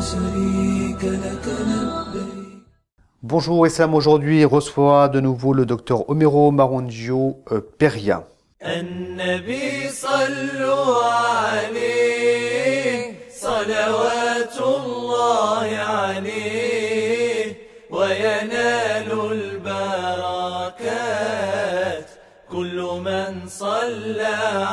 شريك لك لبيك. Bonjour Islam, aujourd'hui reçoit de nouveau le docteur Homero Marongio Peria. النبي صلوا عليه صلوات الله عليه وينال البركات كل من صلى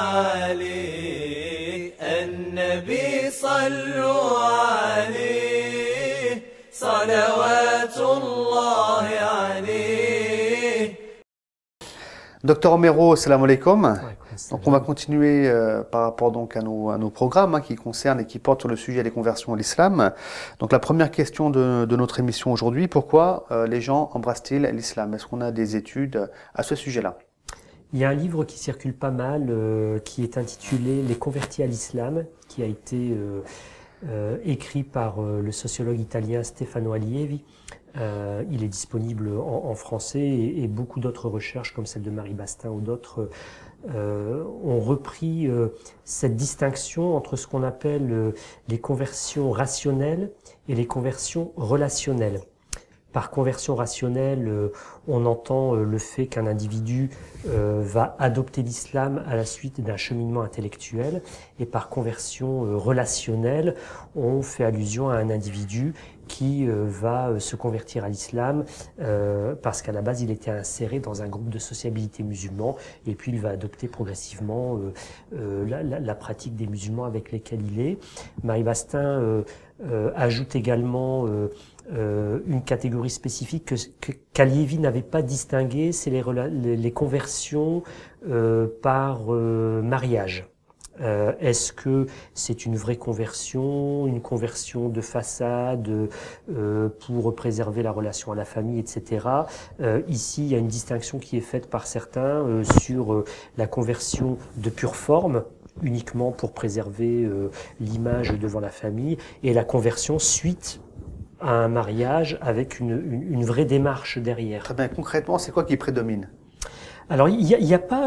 عليه النبي صلوا عليه صلوات الله عليه. Docteur Homero, salam alaikum. Donc on va continuer par rapport donc à nos programmes qui concernent et qui portent sur le sujet des conversions à l'islam. Donc la première question de notre émission aujourd'hui, pourquoi les gens embrassent-ils l'islam? Est-ce qu'on a des études à ce sujet-là? Il y a un livre qui circule pas mal, qui est intitulé « Les convertis à l'islam », qui a été écrit par le sociologue italien Stefano Allievi. Il est disponible en français et beaucoup d'autres recherches comme celle de Marie Bastin ou d'autres ont repris cette distinction entre ce qu'on appelle les conversions rationnelles et les conversions relationnelles. Par conversion rationnelle, on entend le fait qu'un individu va adopter l'islam à la suite d'un cheminement intellectuel, et par conversion relationnelle, on fait allusion à un individu qui va se convertir à l'islam parce qu'à la base il était inséré dans un groupe de sociabilité musulman, et puis il va adopter progressivement la pratique des musulmans avec lesquels il est. Marie Bastin ajoute également une catégorie spécifique qu'Allievi n'avait pas distinguée, c'est les conversions par mariage. Est-ce que c'est une vraie conversion, une conversion de façade pour préserver la relation à la famille, etc. Ici, il y a une distinction qui est faite par certains sur la conversion de pure forme, uniquement pour préserver l'image devant la famille, et la conversion suite à un mariage avec une vraie démarche derrière. Très bien, concrètement, c'est quoi qui prédomine? Alors, il y a pas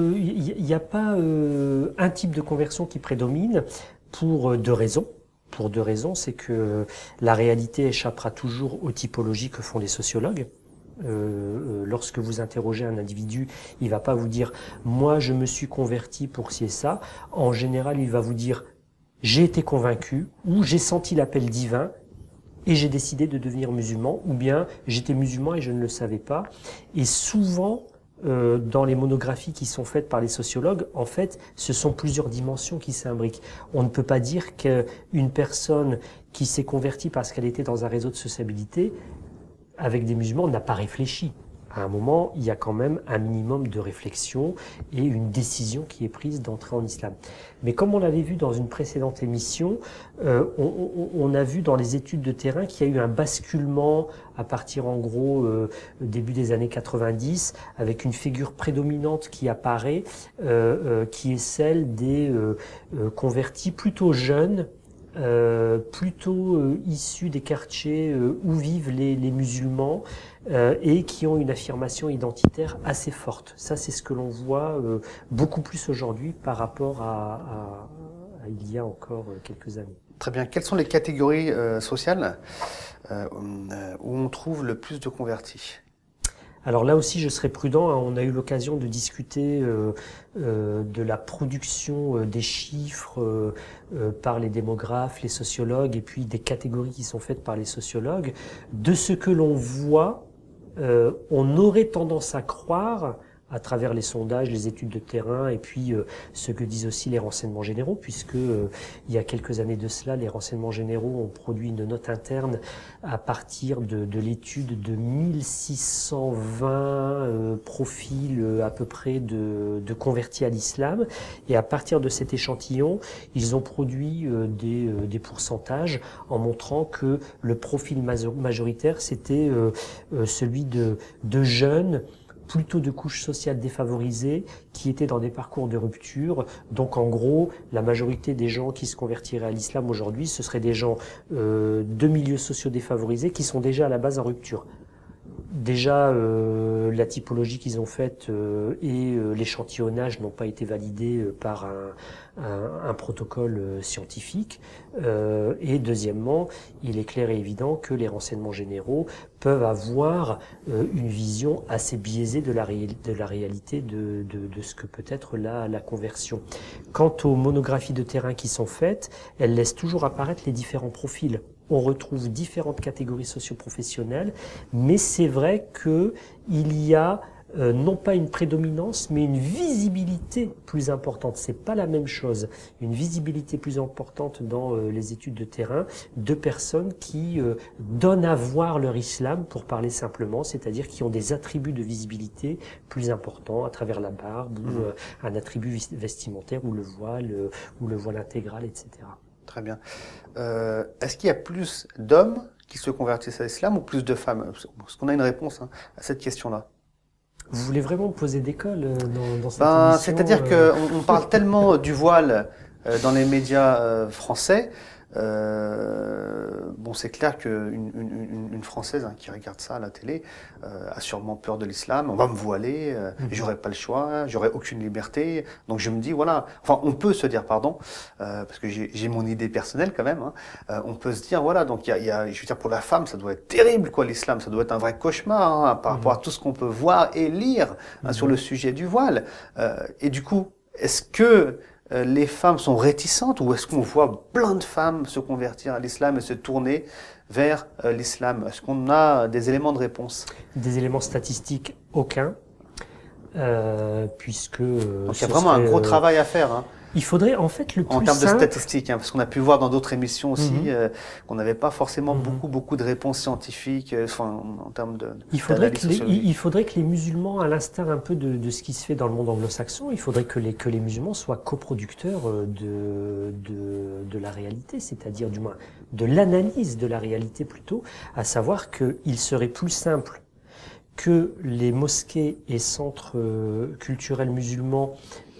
un type de conversion qui prédomine pour deux raisons. Pour deux raisons, c'est que la réalité échappera toujours aux typologies que font les sociologues. Lorsque vous interrogez un individu, il va pas vous dire « moi je me suis converti pour ci et ça ». En général, il va vous dire « j'ai été convaincu » ou « j'ai senti l'appel divin » et j'ai décidé de devenir musulman, ou bien « j'étais musulman et je ne le savais pas ». Et souvent, dans les monographies qui sont faites par les sociologues, en fait, ce sont plusieurs dimensions qui s'imbriquent. On ne peut pas dire qu'une personne qui s'est convertie parce qu'elle était dans un réseau de sociabilité avec des musulmans n'a pas réfléchi. À un moment, il y a quand même un minimum de réflexion et une décision qui est prise d'entrer en islam. Mais comme on l'avait vu dans une précédente émission, on a vu dans les études de terrain qu'il y a eu un basculement à partir en gros début des années 90, avec une figure prédominante qui apparaît, qui est celle des convertis plutôt jeunes, plutôt issus des quartiers où vivent les musulmans, et qui ont une affirmation identitaire assez forte. Ça, c'est ce que l'on voit beaucoup plus aujourd'hui par rapport à il y a encore quelques années. Très bien. Quelles sont les catégories sociales où on trouve le plus de convertis? Alors là aussi, je serai prudent. On a eu l'occasion de discuter de la production des chiffres par les démographes, les sociologues, et puis des catégories qui sont faites par les sociologues. De ce que l'on voit, on aurait tendance à croire, à travers les sondages, les études de terrain et puis ce que disent aussi les renseignements généraux, puisque il y a quelques années de cela, les renseignements généraux ont produit une note interne à partir de l'étude de 1620 profils à peu près de convertis à l'islam, et à partir de cet échantillon, ils ont produit des pourcentages en montrant que le profil majoritaire, c'était celui de jeunes plutôt de couches sociales défavorisées qui étaient dans des parcours de rupture. Donc en gros, la majorité des gens qui se convertiraient à l'islam aujourd'hui, ce seraient des gens de milieux sociaux défavorisés qui sont déjà à la base en rupture. Déjà, la typologie qu'ils ont faite et l'échantillonnage n'ont pas été validés par un protocole scientifique. Et deuxièmement, il est clair et évident que les renseignements généraux peuvent avoir une vision assez biaisée de la réalité de ce que peut être la conversion. Quant aux monographies de terrain qui sont faites, elles laissent toujours apparaître les différents profils. On retrouve différentes catégories socio-professionnelles, mais c'est vrai qu'il y a non pas une prédominance, mais une visibilité plus importante. C'est pas la même chose. Une visibilité plus importante dans les études de terrain de personnes qui donnent à voir leur islam, pour parler simplement, c'est-à-dire qui ont des attributs de visibilité plus importants à travers la barbe ou un attribut vestimentaire ou le voile intégral, etc. Très bien. Est-ce qu'il y a plus d'hommes qui se convertissent à l'islam ou plus de femmes? Est-ce qu'on a une réponse à cette question-là? Vous voulez vraiment poser d'école dans cette émission? C'est-à-dire qu'on parle tellement du voile dans les médias français. Bon, c'est clair qu'une Française qui regarde ça à la télé a sûrement peur de l'islam. On va me voiler, j'aurai pas le choix, j'aurai aucune liberté. Donc je me dis voilà, enfin on peut se dire pardon, parce que j'ai mon idée personnelle quand même. On peut se dire voilà, donc je veux dire pour la femme ça doit être terrible quoi l'islam, ça doit être un vrai cauchemar par rapport à tout ce qu'on peut voir et lire sur le sujet du voile. Et du coup, est-ce que les femmes sont réticentes ou est-ce qu'on voit plein de femmes se convertir à l'islam et se tourner vers l'islam? Est-ce qu'on a des éléments de réponse? Des éléments statistiques, aucun. Puisque... Donc il y a vraiment un gros travail à faire. Hein. Il faudrait en fait le plus en termes simple... de statistiques, parce qu'on a pu voir dans d'autres émissions aussi qu'on n'avait pas forcément beaucoup de réponses scientifiques, en termes de. Il faudrait que les musulmans, à l'instar un peu de ce qui se fait dans le monde anglo-saxon, il faudrait que les musulmans soient coproducteurs de la réalité, c'est-à-dire du moins de l'analyse de la réalité plutôt, à savoir qu'il serait plus simple que les mosquées et centres culturels musulmans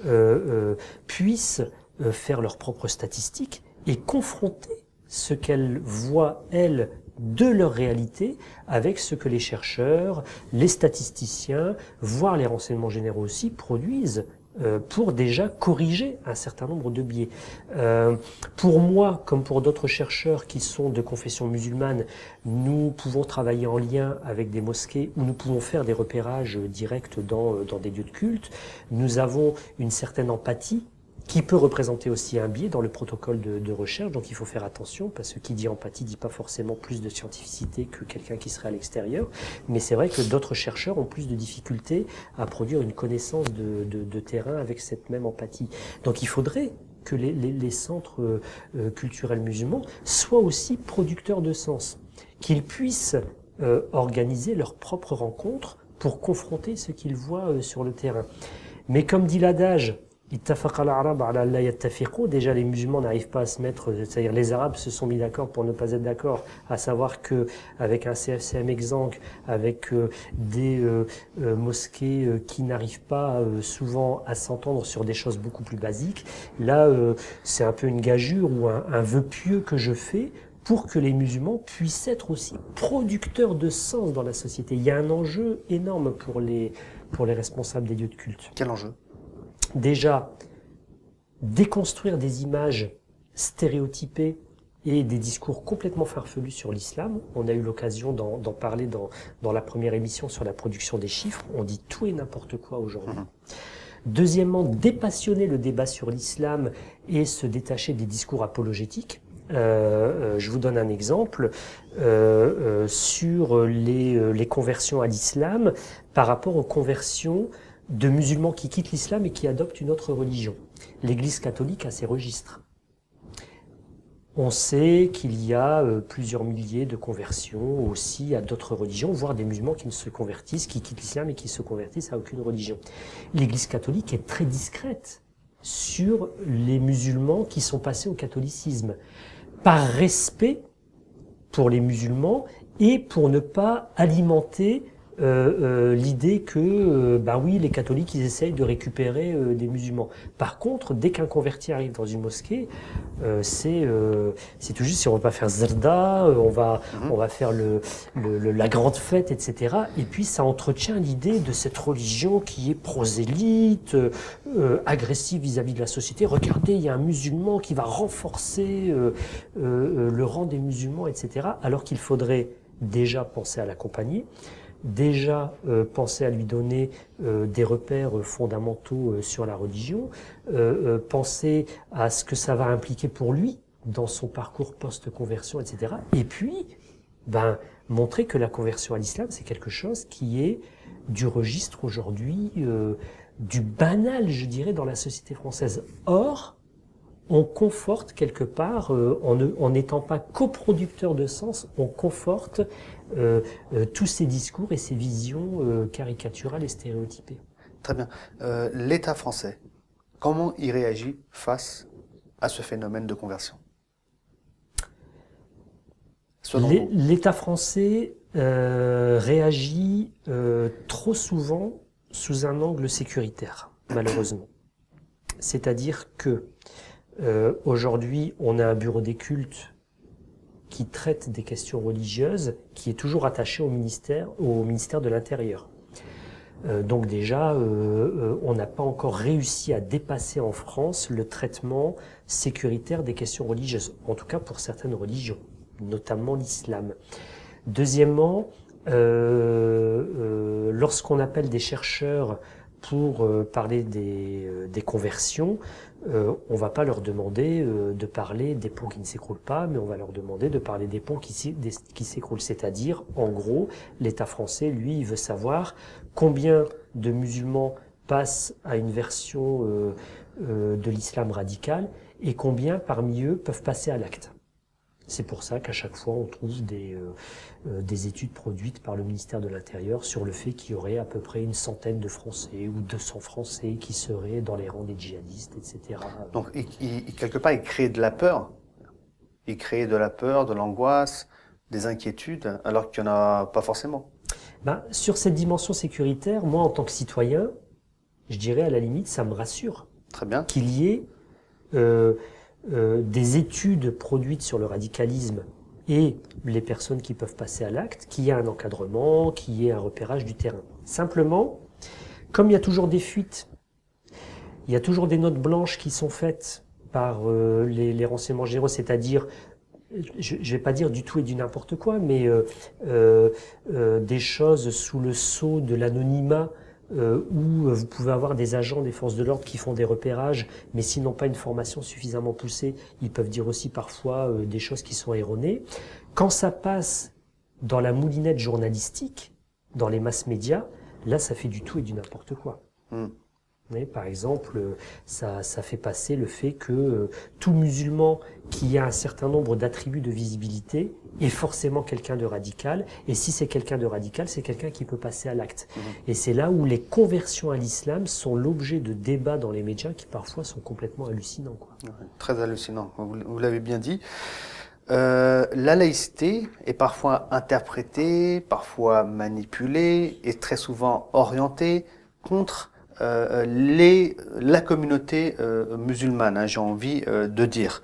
puissent faire leurs propres statistiques et confronter ce qu'elles voient, elles, de leur réalité avec ce que les chercheurs, les statisticiens, voire les renseignements généraux aussi, produisent pour déjà corriger un certain nombre de biais. Pour moi, comme pour d'autres chercheurs qui sont de confession musulmane, nous pouvons travailler en lien avec des mosquées où nous pouvons faire des repérages directs dans des lieux de culte. Nous avons une certaine empathie qui peut représenter aussi un biais dans le protocole de recherche, donc il faut faire attention, parce que qui dit empathie dit pas forcément plus de scientificité que quelqu'un qui serait à l'extérieur, mais c'est vrai que d'autres chercheurs ont plus de difficultés à produire une connaissance de terrain avec cette même empathie. Donc il faudrait que les centres culturels musulmans soient aussi producteurs de sens, qu'ils puissent organiser leurs propres rencontres pour confronter ce qu'ils voient sur le terrain. Mais comme dit l'adage, déjà les musulmans n'arrivent pas à se mettre, c'est-à-dire les Arabes se sont mis d'accord pour ne pas être d'accord, à savoir que avec un CFCM exsangue, avec des mosquées qui n'arrivent pas souvent à s'entendre sur des choses beaucoup plus basiques, là c'est un peu une gageure ou un vœu pieux que je fais pour que les musulmans puissent être aussi producteurs de sens dans la société. Il y a un enjeu énorme pour les responsables des lieux de culte. Quel enjeu ? Déjà, déconstruire des images stéréotypées et des discours complètement farfelus sur l'islam. On a eu l'occasion d'en parler dans la première émission sur la production des chiffres. On dit tout et n'importe quoi aujourd'hui. Deuxièmement, dépassionner le débat sur l'islam et se détacher des discours apologétiques. Je vous donne un exemple sur les conversions à l'islam par rapport aux conversions de musulmans qui quittent l'islam et qui adoptent une autre religion. L'Église catholique a ses registres. On sait qu'il y a plusieurs milliers de conversions aussi à d'autres religions, voire des musulmans qui ne se convertissent, qui quittent l'islam et qui se convertissent à aucune religion. L'Église catholique est très discrète sur les musulmans qui sont passés au catholicisme, par respect pour les musulmans et pour ne pas alimenter l'idée que, bah oui, les catholiques, ils essayent de récupérer des musulmans. Par contre, dès qu'un converti arrive dans une mosquée, c'est tout juste si on va pas faire zerda, on va faire la grande fête, etc. Et puis ça entretient l'idée de cette religion qui est prosélyte, agressive vis-à-vis de la société. Regardez, il y a un musulman qui va renforcer le rang des musulmans, etc. Alors qu'il faudrait déjà penser à l'accompagner, déjà penser à lui donner des repères fondamentaux sur la religion, penser à ce que ça va impliquer pour lui dans son parcours post-conversion, etc. Et puis, montrer que la conversion à l'islam, c'est quelque chose qui est du registre aujourd'hui, du banal, je dirais, dans la société française. Or, on conforte quelque part, en n'étant pas coproducteur de sens, on conforte tous ces discours et ces visions caricaturales et stéréotypées. Très bien. L'État français, comment il réagit face à ce phénomène de conversion? L'État français réagit trop souvent sous un angle sécuritaire, malheureusement. C'est-à-dire que aujourd'hui, on a un bureau des cultes qui traite des questions religieuses, qui est toujours attaché au ministère de l'Intérieur. Donc déjà, on n'a pas encore réussi à dépasser en France le traitement sécuritaire des questions religieuses, en tout cas pour certaines religions, notamment l'islam. Deuxièmement, lorsqu'on appelle des chercheurs pour parler des conversions, on va pas leur demander de parler des ponts qui ne s'écroulent pas, mais on va leur demander de parler des ponts qui s'écroulent. C'est-à-dire, en gros, l'État français, lui, il veut savoir combien de musulmans passent à une version de l'islam radical et combien parmi eux peuvent passer à l'acte. C'est pour ça qu'à chaque fois, on trouve des études produites par le ministère de l'Intérieur sur le fait qu'il y aurait à peu près une centaine de Français ou 200 Français qui seraient dans les rangs des djihadistes, etc. Donc, quelque part, il crée de la peur. Il crée de la peur, de l'angoisse, des inquiétudes, alors qu'il n'y en a pas forcément. Sur cette dimension sécuritaire, moi, en tant que citoyen, je dirais à la limite, ça me rassure. Très bien. Qu'il y ait des études produites sur le radicalisme et les personnes qui peuvent passer à l'acte, qu'il y ait un encadrement, qu'il y ait un repérage du terrain. Simplement, comme il y a toujours des fuites, il y a toujours des notes blanches qui sont faites par les renseignements généraux, c'est-à-dire, je vais pas dire du tout et du n'importe quoi, mais des choses sous le sceau de l'anonymat, où vous pouvez avoir des agents des forces de l'ordre qui font des repérages, mais s'ils n'ont pas une formation suffisamment poussée, ils peuvent dire aussi parfois des choses qui sont erronées. Quand ça passe dans la moulinette journalistique, dans les masses médias, là ça fait du tout et du n'importe quoi. Mais, par exemple, ça fait passer le fait que tout musulman qui a un certain nombre d'attributs de visibilité est forcément quelqu'un de radical. Et si c'est quelqu'un de radical, c'est quelqu'un qui peut passer à l'acte. Et c'est là où les conversions à l'islam sont l'objet de débats dans les médias qui parfois sont complètement hallucinants, quoi. Très hallucinant, vous l'avez bien dit. La laïcité est parfois interprétée, parfois manipulée et très souvent orientée contre la communauté musulmane, j'ai envie de dire.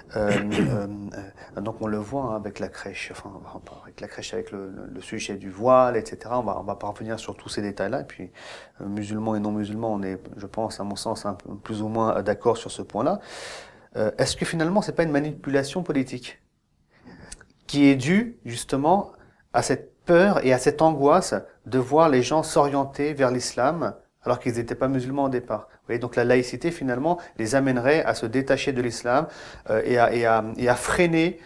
Donc on le voit avec la crèche, avec le sujet du voile, etc. On va pas revenir sur tous ces détails-là. Et puis musulmans et non musulmans, on est, je pense, à mon sens, plus ou moins d'accord sur ce point-là. Est-ce que finalement c'est pas une manipulation politique qui est due justement à cette peur et à cette angoisse de voir les gens s'orienter vers l'islam alors qu'ils n'étaient pas musulmans au départ? Vous voyez, donc la laïcité finalement les amènerait à se détacher de l'islam et à freiner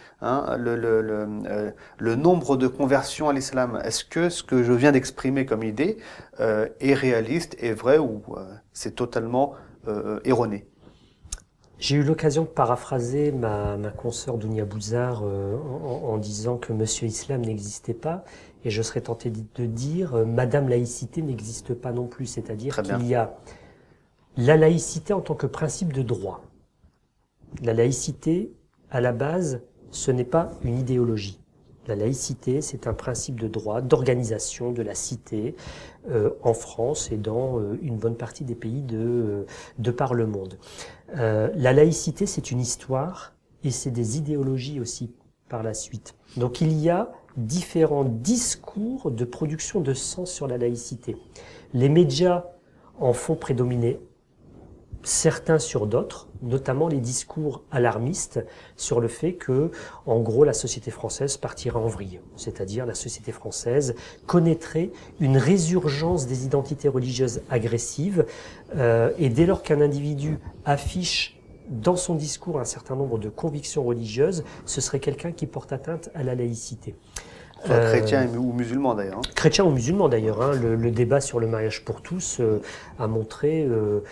le nombre de conversions à l'islam. Est-ce que ce que je viens d'exprimer comme idée est réaliste, est vrai, ou c'est totalement erroné? J'ai eu l'occasion de paraphraser ma consoeur Dounia Bouzar en disant que Monsieur Islam n'existait pas, et je serais tenté de dire Madame Laïcité n'existe pas non plus, c'est-à-dire qu'il y a la laïcité en tant que principe de droit. La laïcité, à la base, ce n'est pas une idéologie. La laïcité, c'est un principe de droit, d'organisation de la cité en France et dans une bonne partie des pays de par le monde. La laïcité, c'est une histoire et c'est des idéologies aussi par la suite. Donc il y a différents discours de production de sens sur la laïcité. Les médias en font prédominer certains sur d'autres, notamment les discours alarmistes sur le fait que, en gros, la société française partira en vrille. C'est-à-dire la société française connaîtrait une résurgence des identités religieuses agressives et dès lors qu'un individu affiche dans son discours un certain nombre de convictions religieuses, ce serait quelqu'un qui porte atteinte à la laïcité. Soit chrétien ou musulman d'ailleurs. Hein. Chrétien ou musulman d'ailleurs. Hein. Le débat sur le mariage pour tous a montré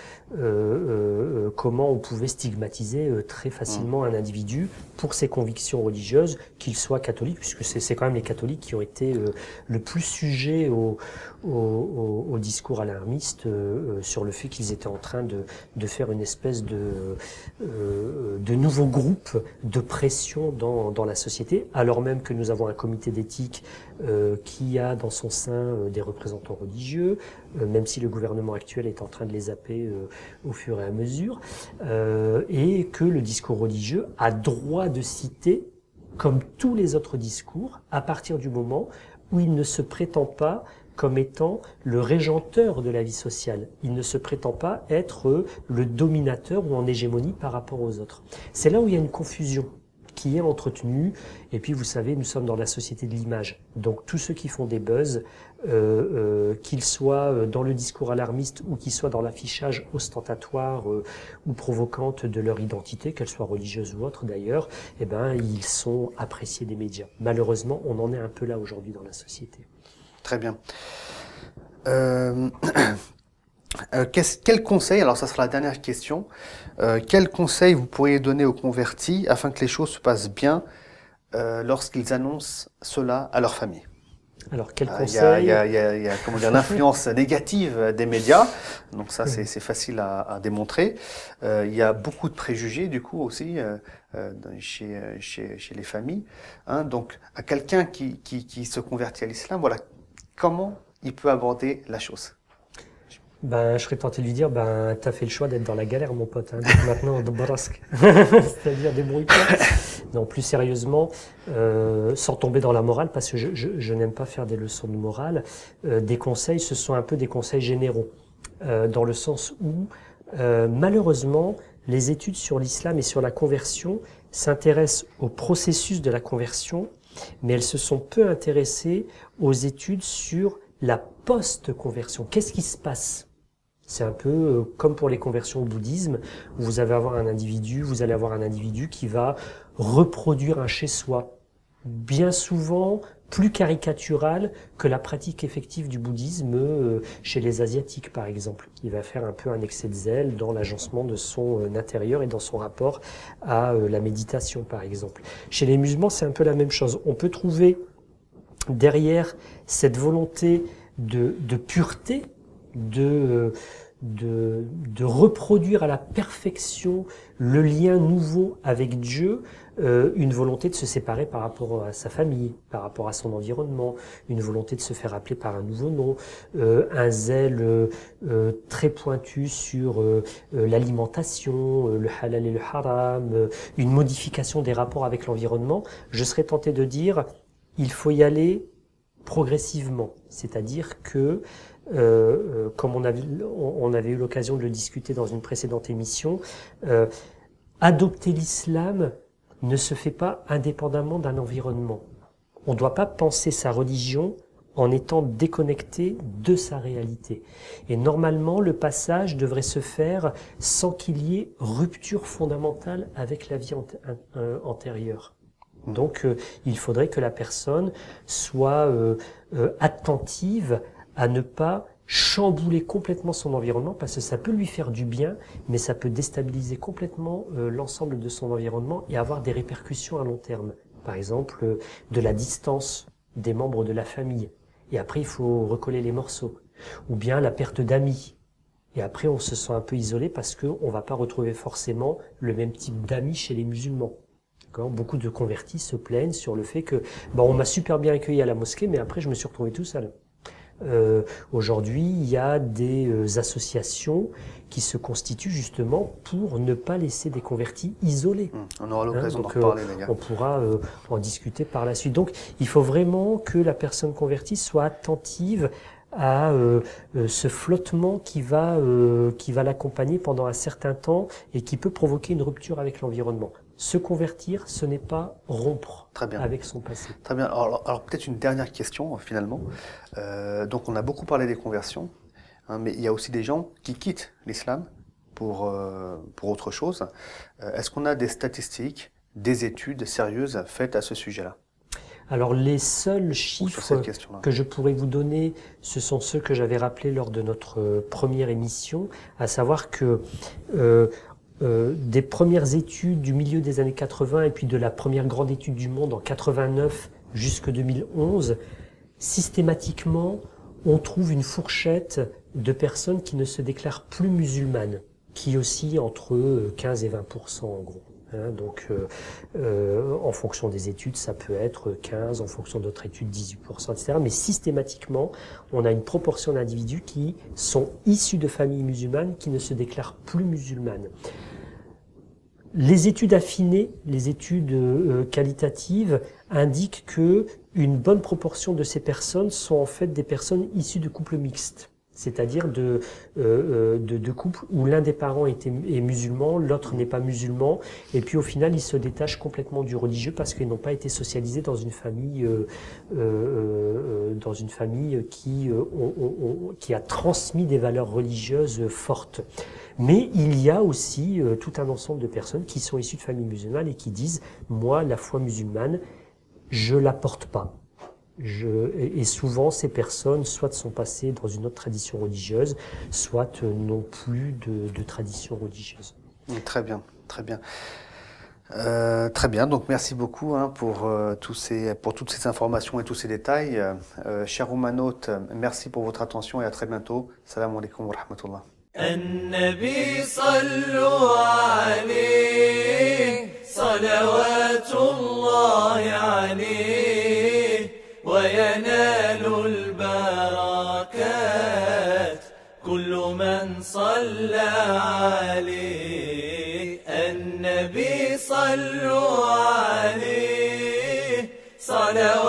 comment on pouvait stigmatiser très facilement un individu pour ses convictions religieuses, qu'il soit catholique, puisque c'est quand même les catholiques qui ont été le plus sujets au discours alarmiste sur le fait qu'ils étaient en train de faire une espèce de nouveau groupe de pression dans la société, alors même que nous avons un comité d'éthique qui a dans son sein des représentants religieux, même si le gouvernement actuel est en train de les zapper au fur et à mesure, et que le discours religieux a droit de citer, comme tous les autres discours, à partir du moment où il ne se prétend pas comme étant le régenteur de la vie sociale. Il ne se prétend pas être le dominateur ou en hégémonie par rapport aux autres. C'est là où il y a une confusion qui est entretenue. Et puis, vous savez, nous sommes dans la société de l'image. Donc, tous ceux qui font des buzz, qu'ils soient dans le discours alarmiste ou qu'ils soient dans l'affichage ostentatoire ou provocante de leur identité, qu'elle soit religieuse ou autre d'ailleurs, eh ben, ils sont appréciés des médias. Malheureusement, on en est un peu là aujourd'hui dans la société. Très bien. Quel conseil, alors ça sera la dernière question, quel conseil vous pourriez donner aux convertis afin que les choses se passent bien lorsqu'ils annoncent cela à leur famille? Alors, quel conseil? Il y a comment dire, l'influence négative des médias, donc ça c'est facile à démontrer. Il y a beaucoup de préjugés du coup aussi chez les familles. Hein, donc à quelqu'un qui se convertit à l'islam, voilà, comment il peut aborder la chose? Ben, je serais tenté de lui dire, ben, t'as fait le choix d'être dans la galère, mon pote. Hein. Donc maintenant, on brasque. C'est-à-dire, débrouille-toi. Non, plus sérieusement, sans tomber dans la morale, parce que je n'aime pas faire des leçons de morale, des conseils, ce sont un peu des conseils généraux. Dans le sens où, malheureusement, les études sur l'islam et sur la conversion s'intéressent au processus de la conversion, mais elles se sont peu intéressées aux études sur la post-conversion. Qu'est-ce qui se passe? C'est un peu comme pour les conversions au bouddhisme, où vous allez avoir un individu qui va reproduire un chez-soi, bien souvent plus caricatural que la pratique effective du bouddhisme chez les Asiatiques, par exemple. Il va faire un peu un excès de zèle dans l'agencement de son intérieur et dans son rapport à la méditation, par exemple. Chez les musulmans, c'est un peu la même chose. On peut trouver derrière cette volonté de pureté, de reproduire à la perfection le lien nouveau avec Dieu, une volonté de se séparer par rapport à sa famille, par rapport à son environnement, une volonté de se faire appeler par un nouveau nom, un zèle très pointu sur l'alimentation, le halal et le haram, une modification des rapports avec l'environnement. Je serais tenté de dire, il faut y aller progressivement, c'est-à-dire que comme on avait eu l'occasion de le discuter dans une précédente émission, adopter l'islam ne se fait pas indépendamment d'un environnement. On ne doit pas penser sa religion en étant déconnecté de sa réalité. Et normalement, le passage devrait se faire sans qu'il y ait rupture fondamentale avec la vie antérieure. Donc, il faudrait que la personne soit attentive à ne pas chambouler complètement son environnement, parce que ça peut lui faire du bien, mais ça peut déstabiliser complètement l'ensemble de son environnement et avoir des répercussions à long terme. Par exemple, de la distance des membres de la famille. Et après, il faut recoller les morceaux. Ou bien la perte d'amis. Et après, on se sent un peu isolé parce qu'on ne va pas retrouver forcément le même type d'amis chez les musulmans. Beaucoup de convertis se plaignent sur le fait que on m'a super bien accueilli à la mosquée, mais après je me suis retrouvé tout seul. Aujourd'hui, il y a des associations qui se constituent justement pour ne pas laisser des convertis isolés. On aura l'occasion d'en reparler, les gars. On pourra en discuter par la suite. Donc, il faut vraiment que la personne convertie soit attentive à ce flottement qui va l'accompagner pendant un certain temps et qui peut provoquer une rupture avec l'environnement. Se convertir, ce n'est pas rompre avec son passé. Très bien. Alors peut-être une dernière question finalement. Donc on a beaucoup parlé des conversions, mais il y a aussi des gens qui quittent l'islam pour autre chose. Est-ce qu'on a des statistiques, des études sérieuses faites à ce sujet-là ? Alors les seuls chiffres que je pourrais vous donner, ce sont ceux que j'avais rappelés lors de notre première émission, à savoir que des premières études du milieu des années 80 et puis de la première grande étude du monde en 89 jusqu'en 2011, systématiquement, on trouve une fourchette de personnes qui ne se déclarent plus musulmanes, qui oscille entre 15 et 20% en gros. Donc, en fonction des études, ça peut être 15, en fonction d'autres études, 18%, etc. Mais systématiquement, on a une proportion d'individus qui sont issus de familles musulmanes qui ne se déclarent plus musulmanes. Les études affinées, les études qualitatives indiquent que une bonne proportion de ces personnes sont en fait des personnes issues de couples mixtes. C'est-à-dire de couples où l'un des parents est musulman, l'autre n'est pas musulman, et puis au final ils se détachent complètement du religieux parce qu'ils n'ont pas été socialisés dans une famille qui a transmis des valeurs religieuses fortes. Mais il y a aussi tout un ensemble de personnes qui sont issues de familles musulmanes et qui disent « moi, la foi musulmane, je la porte pas ». Et souvent, ces personnes soit sont passées dans une autre tradition religieuse, soit n'ont plus de tradition religieuse. Très bien, très bien. Très bien, donc merci beaucoup pour toutes ces informations et tous ces détails. Chers Roumanotes, merci pour votre attention et à très bientôt. Salam alaikum wa rahmatullah. النبي صلوا عليه صلوات الله عليه وينال البركات كل من صلى عليه النبي صلوا عليه صلوات